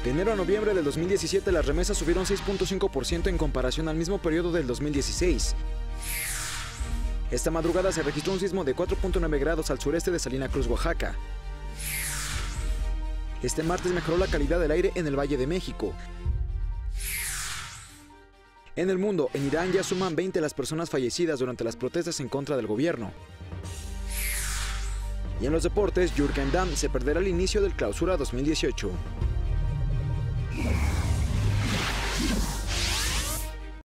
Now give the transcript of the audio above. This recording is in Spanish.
De enero a noviembre del 2017 las remesas subieron 6.5% en comparación al mismo periodo del 2016. Esta madrugada se registró un sismo de 4.9 grados al sureste de Salina Cruz, Oaxaca. Este martes mejoró la calidad del aire en el Valle de México. En el mundo, en Irán ya suman 20 las personas fallecidas durante las protestas en contra del gobierno. Y en los deportes, Jürgen Damm se perderá el inicio del Clausura 2018.